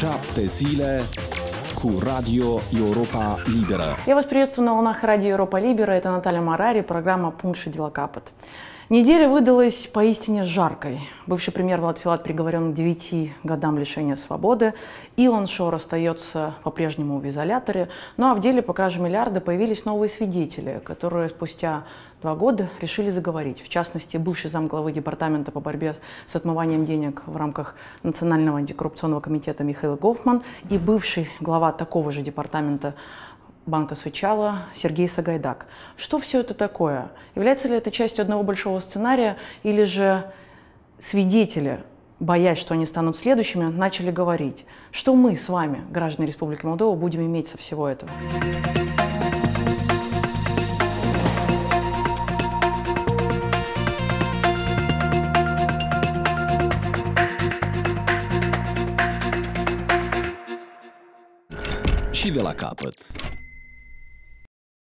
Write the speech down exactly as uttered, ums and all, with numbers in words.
Șapte zile cu Radio Europa Liberă. Я вас приветствую на волнах Радио Европа Либера. Это Наталья Марари, программа «Пункт Шидила Капот». Неделя выдалась поистине жаркой. Бывший премьер Влад Филат приговорен к девяти годам лишения свободы. Илон Шор остается по-прежнему в изоляторе. Ну а в деле по краже миллиарда появились новые свидетели, которые спустя два года решили заговорить. В частности, бывший замглавы Департамента по борьбе с отмыванием денег в рамках Национального антикоррупционного комитета Михаил Гофман и бывший глава такого же департамента Банка Сычала Сергей Сагайдак. Что все это такое? Является ли это частью одного большого сценария, или же свидетели, боясь, что они станут следующими, начали говорить? Что мы с вами, граждане Республики Молдова, будем иметь со всего этого? Și de la capăt.